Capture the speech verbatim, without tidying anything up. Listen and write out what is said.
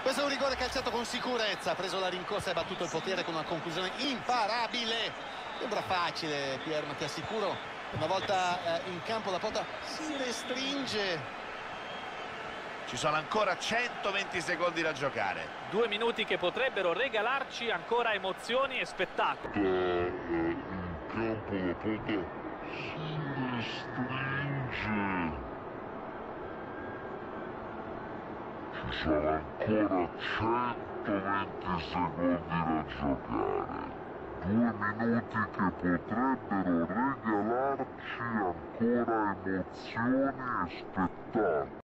Questo è un rigore calciato con sicurezza, ha preso la rincorsa e battuto il potere con una conclusione imparabile. Sembra facile, Pier, ma ti assicuro, una volta eh, in campo la porta si restringe. Ci sono ancora centoventi secondi da giocare. Due minuti che potrebbero regalarci ancora emozioni e spettacolo. In campo la porta si restringe. Ci sono ancora centoventi secondi da giocare. Due minuti che potrebbero regalarci ancora emozioni e spettacolo.